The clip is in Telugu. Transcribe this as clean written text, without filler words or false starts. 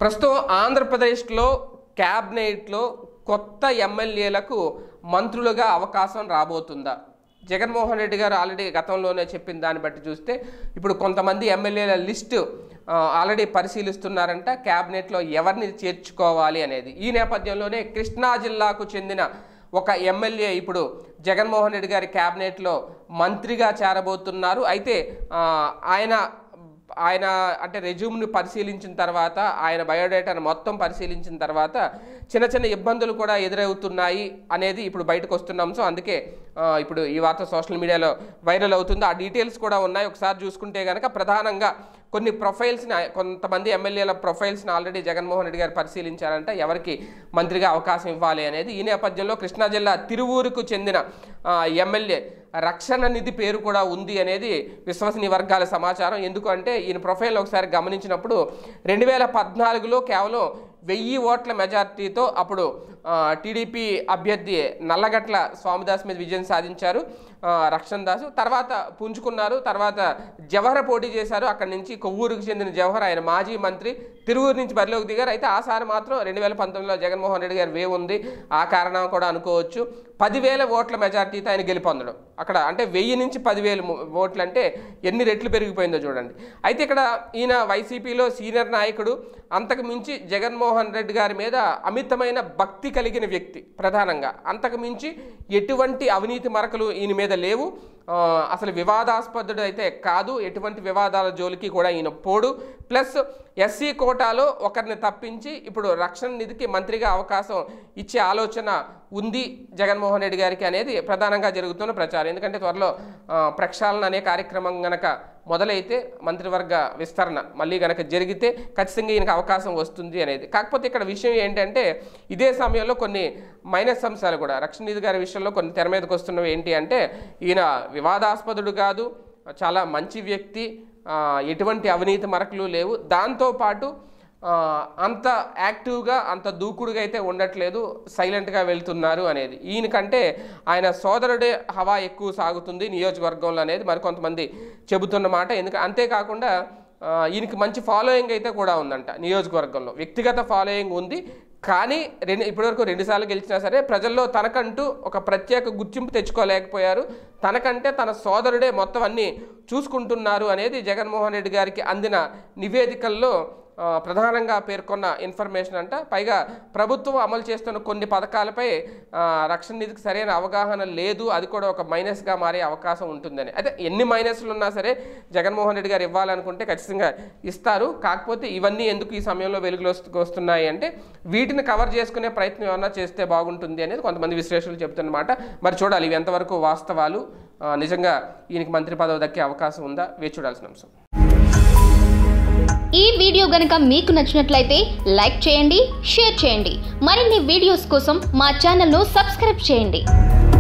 ప్రస్తుతం ఆంధ్రప్రదేశ్లో క్యాబినెట్లో కొత్త ఎమ్మెల్యేలకు మంత్రులుగా అవకాశం రాబోతుందా? జగన్మోహన్ రెడ్డి గారు ఆల్రెడీ గతంలోనే చెప్పిన దాన్ని బట్టి చూస్తే ఇప్పుడు కొంతమంది ఎమ్మెల్యేల లిస్టు ఆల్రెడీ పరిశీలిస్తున్నారంట, క్యాబినెట్లో ఎవరిని చేర్చుకోవాలి అనేది. ఈ నేపథ్యంలోనే కృష్ణా జిల్లాకు చెందిన ఒక ఎమ్మెల్యే ఇప్పుడు జగన్మోహన్ రెడ్డి గారి క్యాబినెట్లో మంత్రిగా చేరబోతున్నారు. అయితే ఆయన అంటే రెజ్యూమ్ని పరిశీలించిన తర్వాత, ఆయన బయోడేటాను మొత్తం పరిశీలించిన తర్వాత చిన్న చిన్న ఇబ్బందులు కూడా ఎదురవుతున్నాయి అనేది ఇప్పుడు బయటకు వస్తున్న అంశం. అందుకే ఇప్పుడు ఈ వార్త సోషల్ మీడియాలో వైరల్ అవుతుంది. ఆ డీటెయిల్స్ కూడా ఉన్నాయి. ఒకసారి చూసుకుంటే కనుక ప్రధానంగా కొన్ని ప్రొఫైల్స్ని, కొంతమంది ఎమ్మెల్యేల ప్రొఫైల్స్ని ఆల్రెడీ జగన్మోహన్ రెడ్డి గారు పరిశీలించారంట, ఎవరికి మంత్రిగా అవకాశం ఇవ్వాలి అనేది. ఈ నేపథ్యంలో కృష్ణా జిల్లా తిరువూరుకు చెందిన ఎమ్మెల్యే రక్షణ నిధి పేరు కూడా ఉంది అనేది విశ్వసనీయ వర్గాల సమాచారం. ఎందుకంటే ఈయన ప్రొఫైల్ ఒకసారి గమనించినప్పుడు 2014లో కేవలం 1000 ఓట్ల మెజార్టీతో అప్పుడు టీడీపీ అభ్యర్థి నల్లగట్ల స్వామిదాస్ మీద విజయం సాధించారు రక్షణ దాసు. తర్వాత పుంజుకున్నారు. తర్వాత జవహర్ పోటీ చేశారు. అక్కడి నుంచి కొవ్వూరుకు చెందిన జవహర్, ఆయన మాజీ మంత్రి, తిరువూరు నుంచి బరిలోకి దిగారు. అయితే ఆసారి మాత్రం 2019లో జగన్మోహన్ రెడ్డి గారు వేవ్ ఉంది, ఆ కారణం కూడా అనుకోవచ్చు. 10,000 ఓట్ల మెజార్టీతో ఆయన గెలుపొందడం అక్కడ, అంటే 1000 నుంచి 10,000 ఓట్లు అంటే ఎన్ని రెట్లు పెరిగిపోయిందో చూడండి. అయితే ఇక్కడ ఈయన వైసీపీలో సీనియర్ నాయకుడు, అంతకు మించి జగన్మోహన్ రెడ్డి గారి మీద అమితమైన భక్తి కలిగిన వ్యక్తి. ప్రధానంగా అంతకు మించి ఎటువంటి అవినీతి మరకలు ఈయన మీద లేవు. అసలు వివాదాస్పదుడు అయితే కాదు, ఎటువంటి వివాదాల జోలికి కూడా ఈయన పోడు. ప్లస్ ఎస్సీ కోటాలో ఒకరిని తప్పించి ఇప్పుడు రక్షణ నిధికి మంత్రిగా అవకాశం ఇచ్చే ఆలోచన ఉంది జగన్మోహన్ రెడ్డి గారికి అనేది ప్రధానంగా జరుగుతున్న ప్రచారం. ఎందుకంటే త్వరలో ప్రక్షాళన అనే కార్యక్రమం గనక మొదలైతే, మంత్రివర్గ విస్తరణ మళ్ళీ గనక జరిగితే ఖచ్చితంగా ఈయనకు అవకాశం వస్తుంది అనేది. కాకపోతే ఇక్కడ విషయం ఏంటంటే, ఇదే సమయంలో కొన్ని మైనస్ అంశాలు కూడా రక్షణ నిధి గారి విషయంలో కొన్ని తెర మీదకి వస్తున్నవి. ఏంటి అంటే, ఈయన వివాదాస్పదుడు కాదు, చాలా మంచి వ్యక్తి, ఎటువంటి అవినీతి మరకలు లేవు. దాంతోపాటు అంత యాక్టివ్గా, అంత దూకుడుగా అయితే ఉండట్లేదు, సైలెంట్గా వెళ్తున్నారు అనేది. ఈయనకంటే ఆయన సోదరుడే హవా ఎక్కువ సాగుతుంది నియోజకవర్గంలో అనేది మరికొంతమంది చెబుతున్న మాట. అంతేకాకుండా ఈయనకి మంచి ఫాలోయింగ్ అయితే కూడా ఉందంట నియోజకవర్గంలో. వ్యక్తిగత ఫాలోయింగ్ ఉంది, కానీ ఇప్పటివరకు 2 సార్లు గెలిచినా సరే ప్రజల్లో తనకంటూ ఒక ప్రత్యేక గుర్తింపు తెచ్చుకోలేకపోయారు. తనకంటే తన సోదరుడే మొత్తం అన్నీ చూసుకుంటున్నారు అనేది జగన్మోహన్ రెడ్డి గారికి అందిన నివేదికల్లో ప్రధానంగా పేర్కొన్న ఇన్ఫర్మేషన్ అంట. పైగా ప్రభుత్వం అమలు చేస్తున్న కొన్ని పథకాలపై రక్షణ నిధికి సరైన అవగాహన లేదు, అది కూడా ఒక మైనస్గా మారే అవకాశం ఉంటుందని. అయితే ఎన్ని మైనస్లు ఉన్నా సరే జగన్మోహన్ రెడ్డి గారు ఇవ్వాలనుకుంటే ఖచ్చితంగా ఇస్తారు. కాకపోతే ఇవన్నీ ఎందుకు ఈ సమయంలో వెలుగులోకి వస్తున్నాయి అంటే, వీటిని కవర్ చేసుకునే ప్రయత్నం ఏమన్నా చేస్తే బాగుంటుంది అనేది కొంతమంది విశ్లేషకులు చెబుతున్నమాట. మరి చూడాలి ఇవి ఎంతవరకు వాస్తవాలు, నిజంగా ఈయనకి మంత్రి పదవి దక్కే అవకాశం ఉందా, వేచి చూడాల్సిన అంశం. ఈ వీడియో గనుక మీకు నచ్చినట్లయితే లైక్ చేయండి, షేర్ చేయండి. మరిన్ని వీడియోస్ కోసం మా ఛానల్ను సబ్స్క్రైబ్ చేయండి.